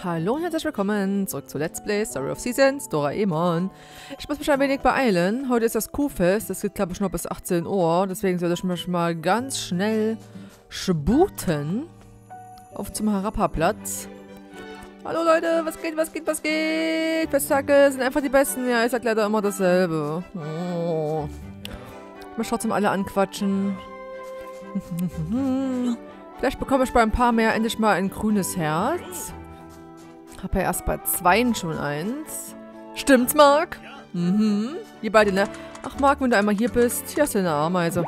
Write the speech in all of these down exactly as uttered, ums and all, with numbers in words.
Hallo und herzlich willkommen zurück zu Let's Play Story of Seasons, Doraemon. Ich muss mich ein wenig beeilen. Heute ist das Kuhfest. Das geht, glaube ich, noch bis achtzehn Uhr. Deswegen sollte ich mich mal ganz schnell sputen. Auf zum Harappa-Platz. Hallo Leute, was geht, was geht, was geht? Festtage sind einfach die Besten. Ja, ich sag leider immer dasselbe. Oh. Ich muss trotzdem alle anquatschen. Vielleicht bekomme ich bei ein paar mehr endlich mal ein grünes Herz. Hab ja erst bei zweien schon eins. Stimmt's, Marc? Mhm. Wir beide, ne? Ach, Marc, wenn du einmal hier bist, hier hast du eine Ameise.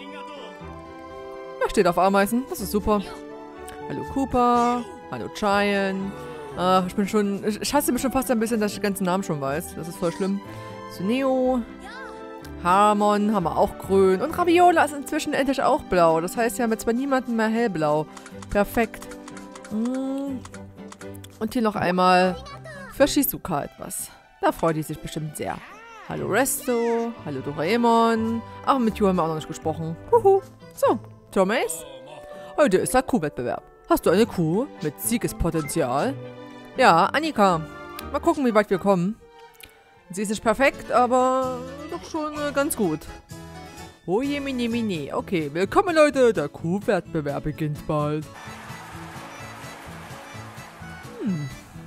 Er steht auf Ameisen. Das ist super. Hallo Cooper. Hallo Giant. Ach, ich bin schon... Ich hasse mich schon fast ein bisschen, dass ich die ganzen Namen schon weiß. Das ist voll schlimm. So, Neo. Harmon haben wir auch grün. Und Raviola ist inzwischen endlich auch blau. Das heißt, wir haben jetzt bei niemandem mehr hellblau. Perfekt. Mm. Und hier noch einmal für Shizuka etwas. Da freut die sich bestimmt sehr. Hallo Resto. Hallo Doraemon. Ach, mit Yu haben wir auch noch nicht gesprochen. Huhu. So, Thomas. Heute ist der Kuhwettbewerb. Hast du eine Kuh mit Siegespotenzial? Ja, Annika. Mal gucken, wie weit wir kommen. Sie ist nicht perfekt, aber doch schon äh, ganz gut. Oh je, mini, mini. Okay, willkommen Leute. Der Kuhwettbewerb beginnt bald. Hm.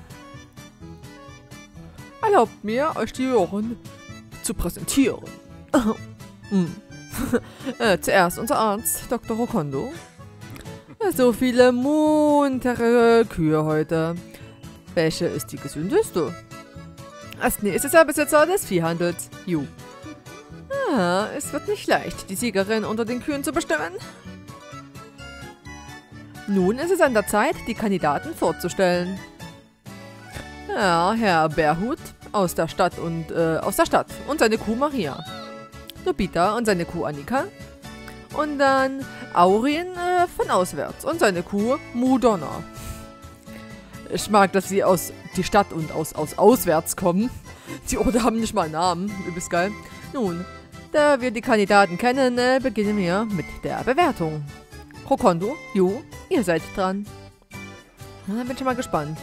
Erlaubt mir, euch die Ohren zu präsentieren. hm. äh, zuerst unser Arzt, Doktor Rokondo. So viele muntere Kühe heute. Welche ist die gesündeste? Als nächstes der Besitzer des Viehhandels, Yu. Ah, es wird nicht leicht, die Siegerin unter den Kühen zu bestimmen. Nun ist es an der Zeit, die Kandidaten vorzustellen. Ja, Herr Bärhut aus der Stadt und äh, aus der Stadt und seine Kuh Maria. Nobita und seine Kuh Annika. Und dann Aurin äh, von auswärts und seine Kuh Mudonna. Ich mag, dass sie aus die Stadt und aus, aus auswärts kommen. Die Orte haben nicht mal einen Namen. Übelst geil. Nun, da wir die Kandidaten kennen, äh, beginnen wir mit der Bewertung. Rokondo, Yu, ihr seid dran. Na, bin schon mal gespannt.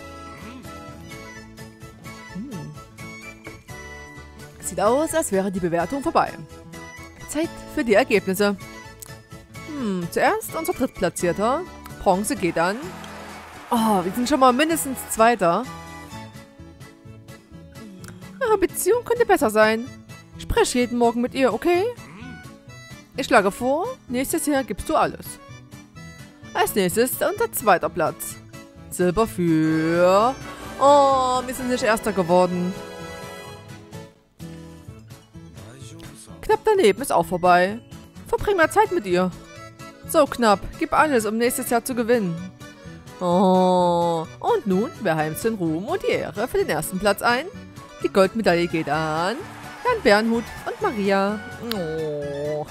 Hm. Sieht aus, als wäre die Bewertung vorbei. Zeit für die Ergebnisse. Hm, zuerst unser Drittplatzierter. Bronze geht an. Oh, wir sind schon mal mindestens Zweiter. Eure Beziehung könnte besser sein. Sprech jeden Morgen mit ihr, okay? Ich schlage vor, nächstes Jahr gibst du alles. Als nächstes unser zweiter Platz. Silber für... Oh, wir sind nicht Erster geworden. Knapp daneben ist auch vorbei. Verbring mal Zeit mit ihr. So knapp, gib alles, um nächstes Jahr zu gewinnen. Oh, und nun, wer heimst den Ruhm und die Ehre für den ersten Platz ein? Die Goldmedaille geht an Herrn Bernhut und Maria. Oh.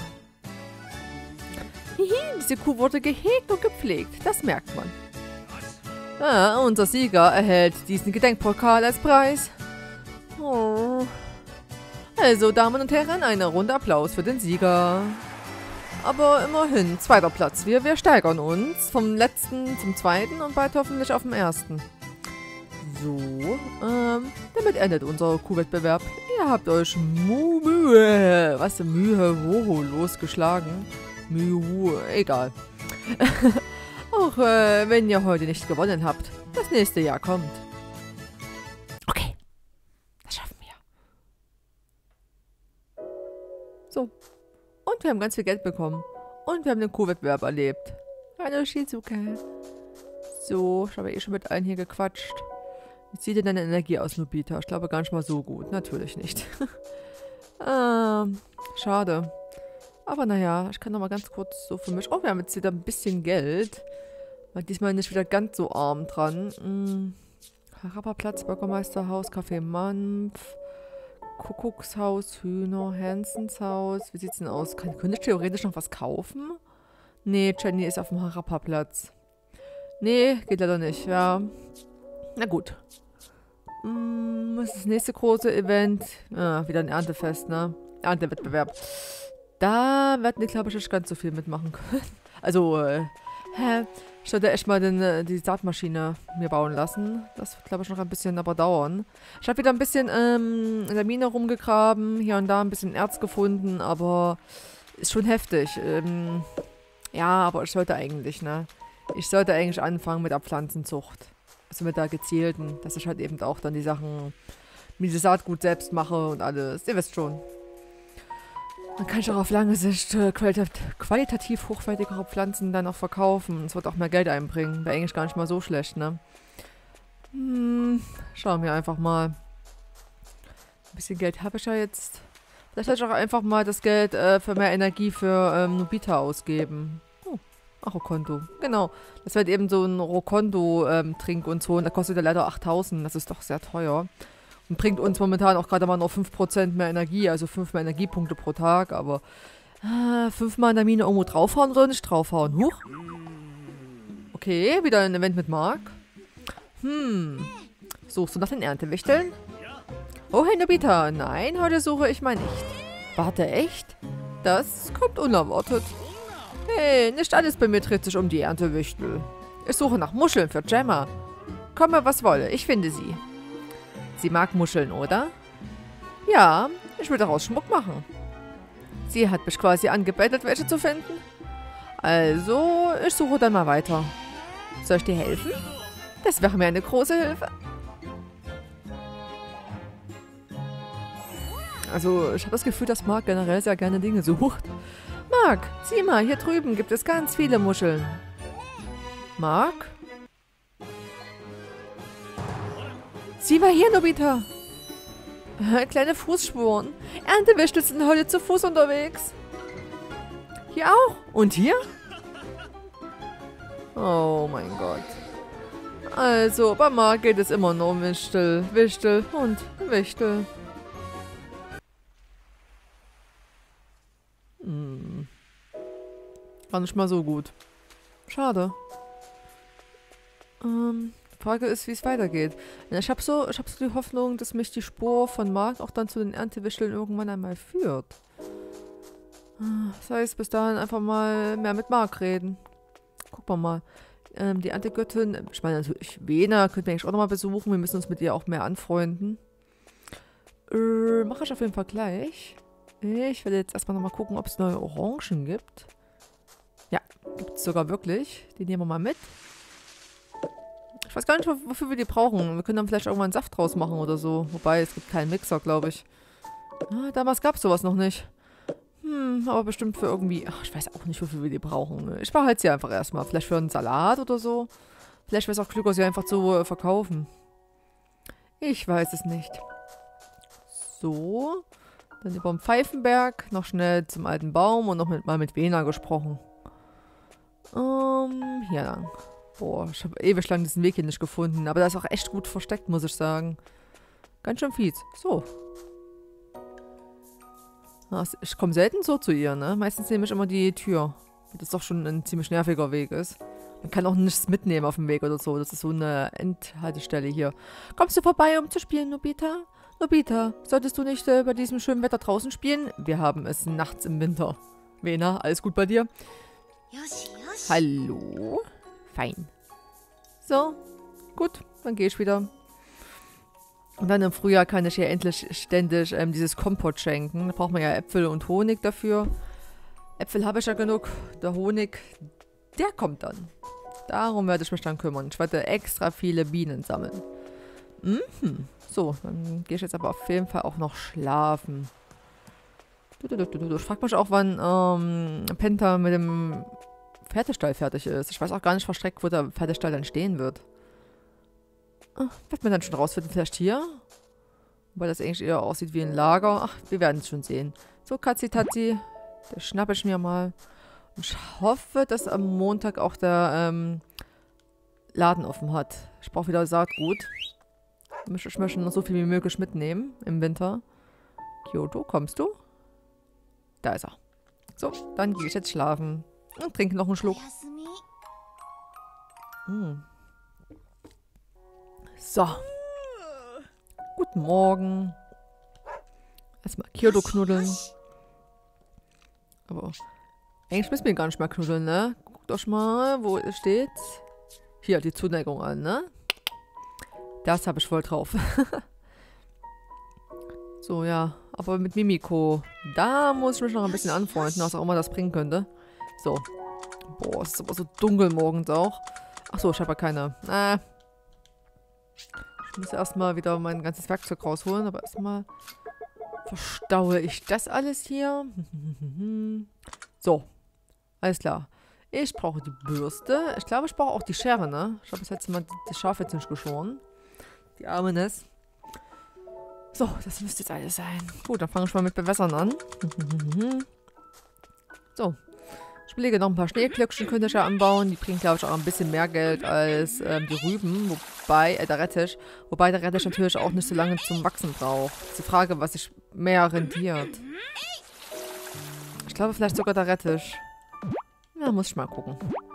Hihi, diese Kuh wurde gehegt und gepflegt, das merkt man. Ah, unser Sieger erhält diesen Gedenkpokal als Preis. Oh. Also, Damen und Herren, eine Runde Applaus für den Sieger. Aber immerhin, zweiter Platz. Wir, wir steigern uns vom letzten zum zweiten und bald hoffentlich auf dem ersten. So, ähm, damit endet unser Kuhwettbewerb. Ihr habt euch Mu Mühe, was für Mühe, Woho losgeschlagen. Mühe, egal. Auch äh, wenn ihr heute nicht gewonnen habt, das nächste Jahr kommt. Okay, das schaffen wir. So. Und wir haben ganz viel Geld bekommen. Und wir haben den Kuhwettbewerb erlebt. Hallo Shizuka. So, ich habe eh schon mit allen hier gequatscht. Wie sieht denn deine Energie aus, Nobita? Ich glaube gar nicht mal so gut. Natürlich nicht. ähm, schade. Aber naja, ich kann noch mal ganz kurz so für mich... Oh, wir haben jetzt wieder ein bisschen Geld. Mal diesmal nicht wieder ganz so arm dran. Hm. Harappa-Platz, Bürgermeisterhaus, Café Mampf. Kuckuckshaus, Hühner, Hansens Haus. Wie sieht's denn aus? Kann, könnte ich theoretisch noch was kaufen? Nee, Jenny ist auf dem Harappa-Platz. Nee, geht leider nicht, ja. Na gut. Hm, was ist das nächste große Event? Ah, wieder ein Erntefest, ne? Erntewettbewerb. Da werden die, glaube ich, nicht ganz so viel mitmachen können. Also, äh, hä? Ich sollte echt mal den, äh, die Saatmaschine mir bauen lassen. Das wird, glaube ich, noch ein bisschen aber dauern. Ich habe wieder ein bisschen ähm, in der Mine rumgegraben. Hier und da ein bisschen Erz gefunden, aber ist schon heftig. Ähm, ja, aber ich sollte eigentlich, ne? Ich sollte eigentlich anfangen mit der Pflanzenzucht. Also mit der gezielten. Dass ich halt eben auch dann die Sachen mit dem Saatgut selbst mache und alles. Ihr wisst schon. Dann kann ich auch auf lange Sicht äh, qualit qualitativ hochwertigere Pflanzen dann auch verkaufen. Es wird auch mehr Geld einbringen. Wäre eigentlich gar nicht mal so schlecht, ne? Hm, schauen wir einfach mal. Ein bisschen Geld habe ich ja jetzt. Vielleicht sollte ich auch einfach mal das Geld äh, für mehr Energie für ähm, Nobita ausgeben. Oh, ach, Rokonto. Genau. Das wird eben so ein Rokonto-Trink und so. Und da kostet er leider achttausend. Das ist doch sehr teuer. Und bringt uns momentan auch gerade mal noch fünf Prozent mehr Energie, also fünf mehr Energiepunkte pro Tag, aber äh, fünfmal in der Mine irgendwo draufhauen oder nicht draufhauen? Huch. Okay, wieder ein Event mit Mark. Hm. Suchst du nach den Erntewichteln? Oh, hey Nobita. Nein, heute suche ich mal nicht. Warte, echt? Das kommt unerwartet. Hey, nicht alles bei mir dreht sich um die Erntewichtel. Ich suche nach Muscheln für Gemma. Komme, was wolle, ich finde sie. Sie mag Muscheln, oder? Ja, ich will daraus Schmuck machen. Sie hat mich quasi angebettelt, welche zu finden. Also, ich suche dann mal weiter. Soll ich dir helfen? Das wäre mir eine große Hilfe. Also, ich habe das Gefühl, dass Mark generell sehr gerne Dinge sucht. Mark, sieh mal, hier drüben gibt es ganz viele Muscheln. Mark? Sie war hier, Nobita. Äh, kleine Fußspuren. Erntewichtel sind heute zu Fuß unterwegs. Hier auch? Und hier? Oh mein Gott. Also, bei Mark geht es immer nur um Wichtel, Wichtel und Wichtel. Hm. War nicht mal so gut. Schade. Ähm... Frage ist, wie es weitergeht. Ich habe so, ich hab so die Hoffnung, dass mich die Spur von Mark auch dann zu den Erntewichteln irgendwann einmal führt. Das heißt, bis dahin einfach mal mehr mit Mark reden. Gucken wir mal. Ähm, die Erntegöttin, ich meine natürlich, Vena könnten wir eigentlich auch nochmal besuchen. Wir müssen uns mit ihr auch mehr anfreunden. Äh, mache ich auf jeden Fall gleich. Ich werde jetzt erstmal nochmal gucken, ob es neue Orangen gibt. Ja, gibt es sogar wirklich. Die nehmen wir mal mit. Ich weiß gar nicht, wofür wir die brauchen. Wir können dann vielleicht irgendwann einen Saft draus machen oder so. Wobei, es gibt keinen Mixer, glaube ich. Ah, damals gab es sowas noch nicht. Hm, aber bestimmt für irgendwie... Ach, ich weiß auch nicht, wofür wir die brauchen. Ich behalte sie einfach erstmal. Vielleicht für einen Salat oder so. Vielleicht wäre es auch klüger, sie einfach zu äh, verkaufen. Ich weiß es nicht. So. Dann über den Pfeifenberg. Noch schnell zum alten Baum und noch mit, mal mit Vena gesprochen. Ähm, hier lang. Boah, ich habe ewig lang diesen Weg hier nicht gefunden. Aber da ist auch echt gut versteckt, muss ich sagen. Ganz schön fies. So. Ich komme selten so zu ihr, ne? Meistens nehme ich immer die Tür. Das doch schon ein ziemlich nerviger Weg ist. Man kann auch nichts mitnehmen auf dem Weg oder so. Das ist so eine Endhaltestelle hier. Kommst du vorbei, um zu spielen, Nobita? Nobita, solltest du nicht äh, bei diesem schönen Wetter draußen spielen? Wir haben es nachts im Winter. Vena, alles gut bei dir? Hallo? Fein. So, gut, dann gehe ich wieder. Und dann im Frühjahr kann ich hier endlich ständig ähm, dieses Kompott schenken. Da braucht man ja Äpfel und Honig dafür. Äpfel habe ich ja genug. Der Honig, der kommt dann. Darum werde ich mich dann kümmern. Ich werde extra viele Bienen sammeln. Mhm. So, dann gehe ich jetzt aber auf jeden Fall auch noch schlafen. Ich frage mich auch, wann ähm, Penta mit dem Pferdestall fertig ist. Ich weiß auch gar nicht verstreckt, wo der Pferdestall dann stehen wird. Ah, wird man dann schon rausfinden, vielleicht hier? Weil das eigentlich eher aussieht wie ein Lager. Ach, wir werden es schon sehen. So, Katzi Tatzi, das schnappe ich mir mal. Und ich hoffe, dass am Montag auch der ähm, Laden offen hat. Ich brauche wieder Saatgut. Ich möchte noch so viel wie möglich mitnehmen im Winter. Kyoto, kommst du? Da ist er. So, dann gehe ich jetzt schlafen. Und trinke noch einen Schluck. Hm. So. Guten Morgen. Erstmal Kyoto knuddeln. Aber eigentlich müssen wir gar nicht mehr knuddeln, ne? Guckt guckt euch mal, wo steht's? Hier, die Zuneigung an, ne? Das habe ich voll drauf. So, ja. Aber mit Mimiko, da muss ich mich noch ein bisschen anfreunden, was auch immer das bringen könnte. So. Boah, es ist aber so dunkel morgens auch. Achso, ich habe ja keine. Äh. Ich muss erstmal wieder mein ganzes Werkzeug rausholen, aber erstmal verstaue ich das alles hier. So. Alles klar. Ich brauche die Bürste. Ich glaube, ich brauche auch die Schere, ne? Ich habe das letzte Mal das Schaf jetzt nicht geschoren. Die arme Ness. So, das müsste jetzt alles sein. Gut, dann fange ich mal mit Bewässern an. So. Ich überlege, noch ein paar Schneeklöckchen könnte ich ja anbauen. Die bringen, glaube ich, auch ein bisschen mehr Geld als ähm, die Rüben. Wobei, äh, der Rettich. Wobei der Rettich natürlich auch nicht so lange zum Wachsen braucht. Das ist die Frage, was sich mehr rentiert. Ich glaube, vielleicht sogar der Rettich. Na, muss ich mal gucken.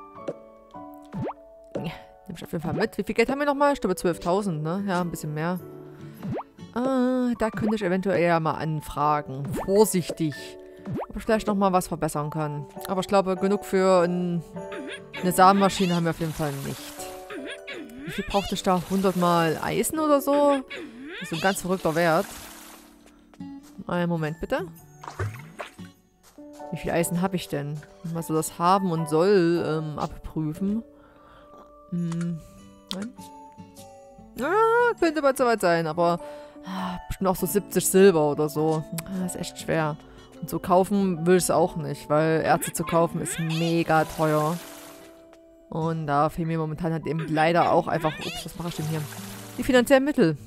Ja, nehme ich auf jeden Fall mit. Wie viel Geld haben wir nochmal? Ich glaube zwölftausend, ne? Ja, ein bisschen mehr. Ah, da könnte ich eventuell ja mal anfragen. Vorsichtig. Ob ich vielleicht nochmal was verbessern kann. Aber ich glaube, genug für ein, eine Samenmaschine haben wir auf jeden Fall nicht. Wie viel brauchte ich da? hundert Mal Eisen oder so? Das ist ein ganz verrückter Wert. Einen Moment, bitte. Wie viel Eisen habe ich denn? Mal so das Haben und Soll ähm, abprüfen. Hm. Nein? Ah, könnte bald soweit sein, aber ah, bestimmt auch so siebzig Silber oder so. Ah, ist echt schwer. Und so kaufen will ich es auch nicht, weil Erze zu kaufen ist mega teuer. Und da fehlen mir momentan halt eben leider auch einfach... Ups, was mache ich denn hier? Die finanziellen Mittel.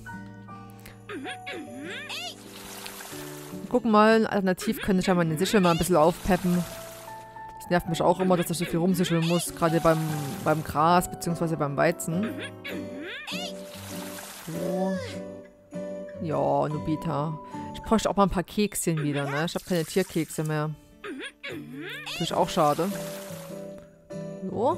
Gucken mal, alternativ könnte ich ja meine Sichel mal ein bisschen aufpeppen. Das nervt mich auch immer, dass ich so viel rumsicheln muss, gerade beim, beim Gras bzw. beim Weizen. So. Ja, Nobita. Ich bräuchte auch mal ein paar Kekschen wieder, ne? Ich habe keine Tierkekse mehr. Natürlich auch schade. So.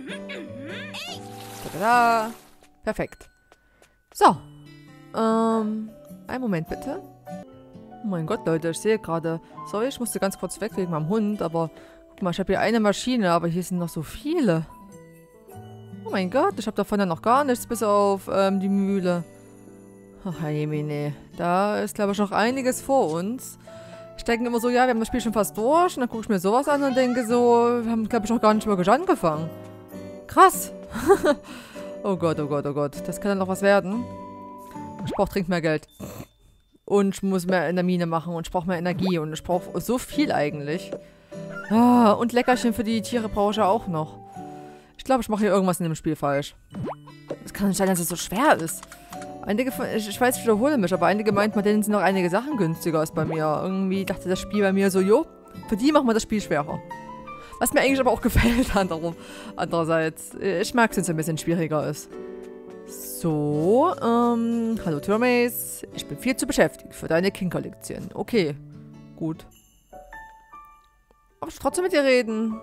Tada! Perfekt. So. Ähm, einen Moment bitte. Oh mein Gott, Leute, ich sehe gerade. Sorry, ich musste ganz kurz weg wegen meinem Hund, aber guck mal, ich habe hier eine Maschine, aber hier sind noch so viele. Oh mein Gott, ich habe davon ja noch gar nichts, bis auf ähm, die Mühle. Ach, Jemine. Da ist, glaube ich, noch einiges vor uns. Ich denke immer so, ja, wir haben das Spiel schon fast durch. Und dann gucke ich mir sowas an und denke so, wir haben, glaube ich, noch gar nicht wirklich angefangen. Krass. Oh Gott, oh Gott, oh Gott. Das kann dann noch was werden. Ich brauche dringend mehr Geld. Und ich muss mehr in der Mine machen. Und ich brauche mehr Energie. Und ich brauche so viel eigentlich. Ah, und Leckerchen für die Tiere brauche ich ja auch noch. Ich glaube, ich mache hier irgendwas in dem Spiel falsch. Es kann nicht sein, dass es so schwer ist. Einige von, ich, ich weiß, ich wiederhole mich, aber einige meinten, bei denen sind noch einige Sachen günstiger als bei mir. Irgendwie dachte das Spiel bei mir so, jo, für die machen wir das Spiel schwerer. Was mir eigentlich aber auch gefällt, andere, andererseits. Ich mag es, wenn es ein bisschen schwieriger ist. So, ähm, hallo Türmes. Ich bin viel zu beschäftigt für deine King-Kollektion. Okay, gut. Aber ich trotzdem mit dir reden.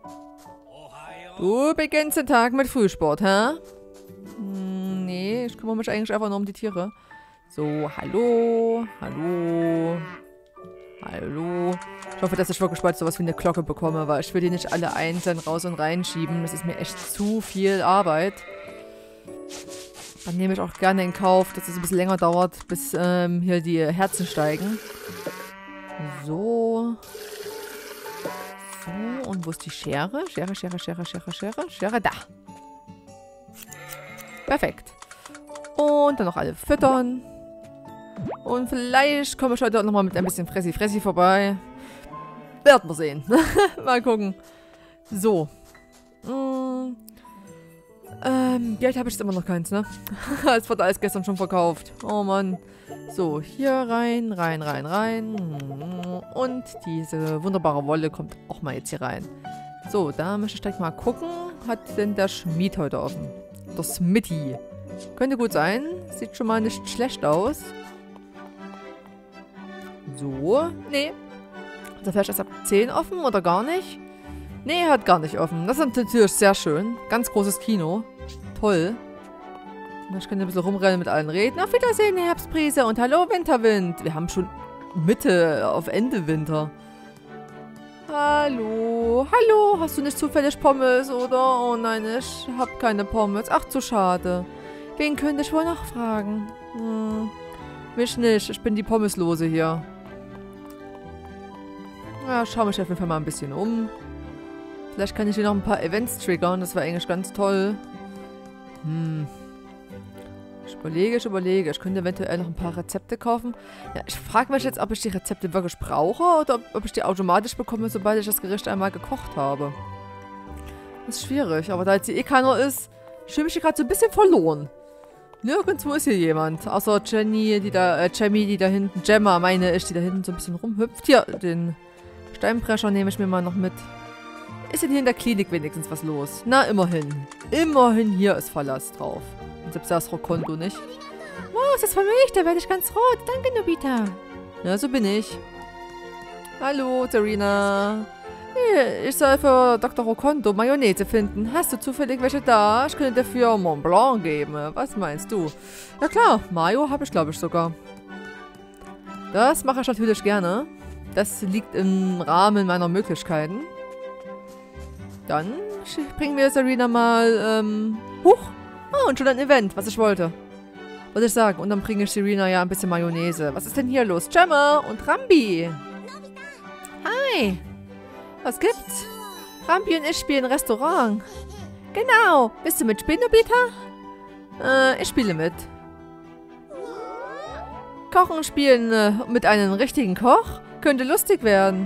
Du beginnst den Tag mit Frühsport, hä? Hm, nee, ich kümmere mich eigentlich einfach nur um die Tiere. So, hallo, hallo, hallo. Ich hoffe, dass ich wirklich bald sowas wie eine Glocke bekomme, weil ich will die nicht alle einzeln raus und reinschieben. Das ist mir echt zu viel Arbeit. Dann nehme ich auch gerne in Kauf, dass es ein bisschen länger dauert, bis ähm, hier die Herzen steigen. So. So, und wo ist die Schere? Schere, Schere, Schere, Schere, Schere, Schere, da. Perfekt. Und dann noch alle füttern. Und vielleicht komme ich heute auch nochmal mit ein bisschen Fressi Fressi vorbei. Werden wir sehen. Mal gucken. So. Mm. Ähm, Geld habe ich jetzt immer noch keins, ne? Es wurde alles gestern schon verkauft. Oh Mann. So, hier rein, rein, rein, rein. Und diese wunderbare Wolle kommt auch mal jetzt hier rein. So, da möchte ich direkt mal gucken. Hat denn der Schmied heute offen? Der Smitty. Könnte gut sein. Sieht schon mal nicht schlecht aus. So. Nee. Ist er vielleicht erst ab zehn offen oder gar nicht? Nee, er hat gar nicht offen. Das ist natürlich sehr schön. Ganz großes Kino. Toll. Ich kann ein bisschen rumrennen, mit allen reden. Auf Wiedersehen, Herbstbrise und hallo, Winterwind. Wir haben schon Mitte auf Ende Winter. Hallo. Hallo. Hast du nicht zufällig Pommes, oder? Oh nein, ich hab keine Pommes. Ach, zu schade. Wen könnte ich wohl noch fragen? Hm. Mich nicht. Ich bin die Pommeslose hier. Ja, schau mich auf jeden Fall mal ein bisschen um. Vielleicht kann ich hier noch ein paar Events triggern. Das wäre eigentlich ganz toll. Hm. Ich überlege, ich überlege. Ich könnte eventuell noch ein paar Rezepte kaufen. Ja, ich frage mich jetzt, ob ich die Rezepte wirklich brauche oder ob ich die automatisch bekomme, sobald ich das Gericht einmal gekocht habe. Das ist schwierig. Aber da jetzt hier eh keiner ist, fühle ich mich gerade so ein bisschen verloren. Nirgendwo ist hier jemand. Außer Jenny, die da, äh, Jamie, die da hinten, Gemma meine ich, die da hinten so ein bisschen rumhüpft. Hier, den Steinbrecher nehme ich mir mal noch mit. Ist denn hier in der Klinik wenigstens was los? Na, immerhin. Immerhin hier ist Verlass drauf. Und selbst das Rokonto nicht. Oh, ist das für mich? Da werde ich ganz rot. Danke, Nobita. Ja, so bin ich. Hallo, Serena. Ich soll für Doktor Rokonto Mayonnaise finden. Hast du zufällig welche da? Ich könnte dafür Mont Blanc geben. Was meinst du? Ja klar, Mayo habe ich glaube ich sogar. Das mache ich natürlich gerne. Das liegt im Rahmen meiner Möglichkeiten. Dann bringen wir Serena mal, ähm, huch. Oh, und schon ein Event, was ich wollte. Was ich sagen. Und dann bringe ich Serena ja ein bisschen Mayonnaise. Was ist denn hier los? Gemma und Rambi. Hi. Was gibt's? Rambi und ich spielen Restaurant. Genau. Bist du mitspielen, Nobita? Äh, ich spiele mit. Kochen spielen äh, mit einem richtigen Koch? Könnte lustig werden.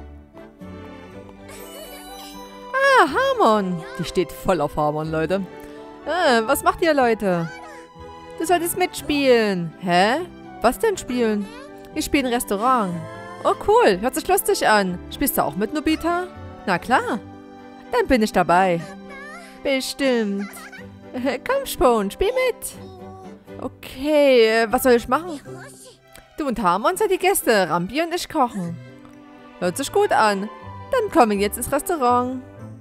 Ah, Harmon. Die steht voll auf Harmon, Leute. Äh, was macht ihr, Leute? Du solltest mitspielen. Hä? Was denn spielen? Wir spielen Restaurant. Oh, cool. Hört sich lustig an. Spielst du auch mit, Nobita? Na klar. Dann bin ich dabei. Bestimmt. Komm schon, spiel mit. Okay, was soll ich machen? Du und Harmon seid die Gäste. Rambi und ich kochen. Hört sich gut an. Dann kommen wir jetzt ins Restaurant.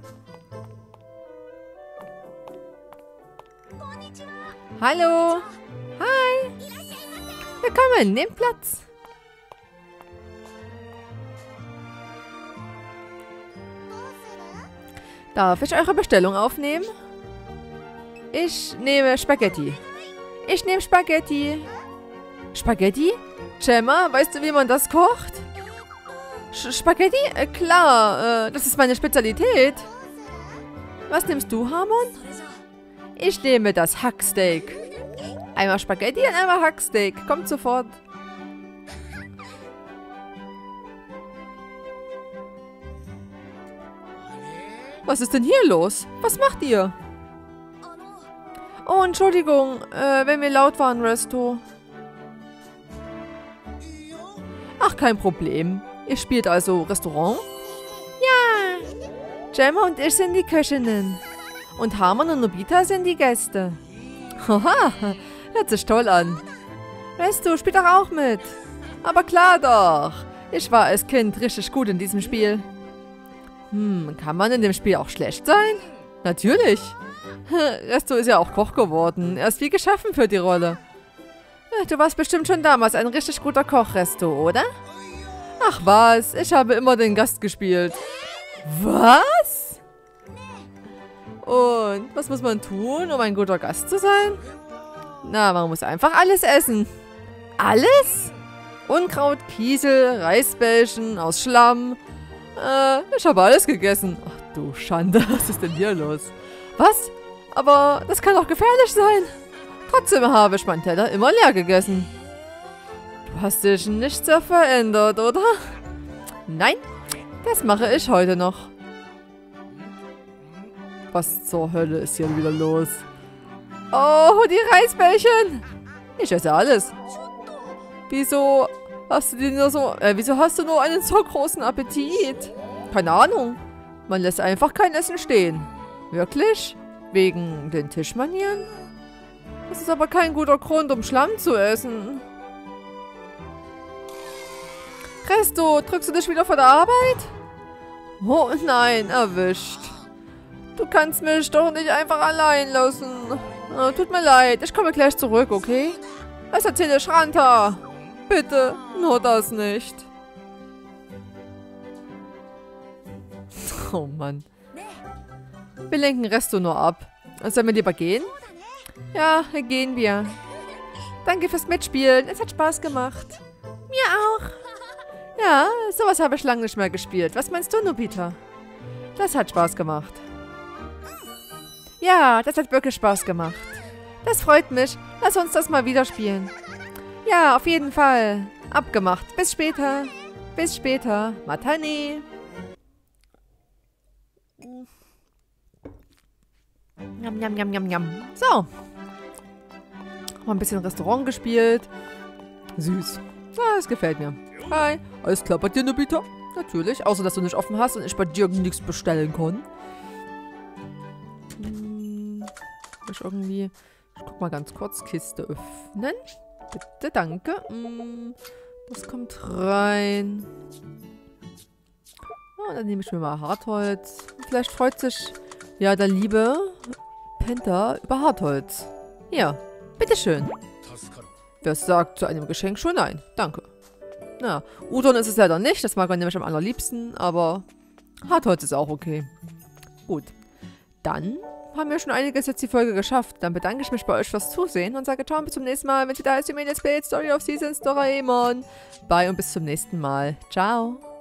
Hallo. Hi. Willkommen, nehmt Platz. Darf ich eure Bestellung aufnehmen? Ich nehme Spaghetti. Ich nehme Spaghetti. Spaghetti? Gemma, weißt du, wie man das kocht? Sch Spaghetti? Äh, klar, äh, das ist meine Spezialität. Was nimmst du, Harmon? Ich nehme das Hacksteak. Einmal Spaghetti und einmal Hacksteak. Kommt sofort. Was ist denn hier los? Was macht ihr? Oh, Entschuldigung, äh, wenn wir laut waren, Resto. Ach, kein Problem. Ihr spielt also Restaurant? Ja. Gemma und ich sind die Köchinnen. Und Harmon und Nobita sind die Gäste. Haha, hört sich toll an. Resto, spielt doch auch mit. Aber klar doch. Ich war als Kind richtig gut in diesem Spiel. Hm, kann man in dem Spiel auch schlecht sein? Natürlich. Resto ist ja auch Koch geworden. Er ist wie geschaffen für die Rolle. Du warst bestimmt schon damals ein richtig guter Koch, Resto, oder? Ach was, ich habe immer den Gast gespielt. Was? Und was muss man tun, um ein guter Gast zu sein? Na, man muss einfach alles essen. Alles? Unkraut, Kiesel, Reisbällchen aus Schlamm. Äh, ich habe alles gegessen. Ach du Schande, was ist denn hier los? Was? Aber das kann doch gefährlich sein. Trotzdem habe ich meinen Teller immer leer gegessen. Du hast dich nicht sehr verändert, oder? Nein, das mache ich heute noch. Was zur Hölle ist hier wieder los? Oh, die Reisbällchen. Ich esse alles. Wieso hast du nur so, äh, wieso hast du nur einen so großen Appetit? Keine Ahnung. Man lässt einfach kein Essen stehen. Wirklich? Wegen den Tischmanieren? Das ist aber kein guter Grund, um Schlamm zu essen. Resto, drückst du dich wieder vor der Arbeit? Oh nein, erwischt. Du kannst mich doch nicht einfach allein lassen. Oh, tut mir leid, ich komme gleich zurück, okay? Was erzähle ich Ranta? Bitte, nur das nicht. Oh Mann. Wir lenken Resto nur ab. Sollen wir lieber gehen? Ja, gehen wir. Danke fürs Mitspielen. Es hat Spaß gemacht. Mir auch. Ja, sowas habe ich lange nicht mehr gespielt. Was meinst du, Nobita? Das hat Spaß gemacht. Ja, das hat wirklich Spaß gemacht. Das freut mich. Lass uns das mal wieder spielen. Ja, auf jeden Fall. Abgemacht. Bis später. Bis später. Matane. Njam, njam, njam, njam, njam. So. Mal ein bisschen Restaurant gespielt. Süß. Ah, das gefällt mir. Hi. Alles klar bei dir, Nobita? Natürlich. Außer, dass du nicht offen hast und ich bei dir nichts bestellen kann. Hm, ich irgendwie... Ich guck mal ganz kurz. Kiste öffnen. Bitte, danke. Hm, das kommt rein. Oh, dann nehme ich mir mal Hartholz. Vielleicht freut sich ja der liebe Penta über Hartholz. Hier, bitteschön. Wer sagt zu einem Geschenk schon nein? Danke. Na, Udon ist es leider nicht. Das mag man nämlich am allerliebsten. Aber Hartholz ist auch okay. Gut. Dann haben wir schon einiges jetzt die Folge geschafft. Dann bedanke ich mich bei euch fürs Zusehen und sage ciao und bis zum nächsten Mal. Wenn ihr da ist, ihr Let's Play Story of Seasons Doraemon. Bye und bis zum nächsten Mal. Ciao.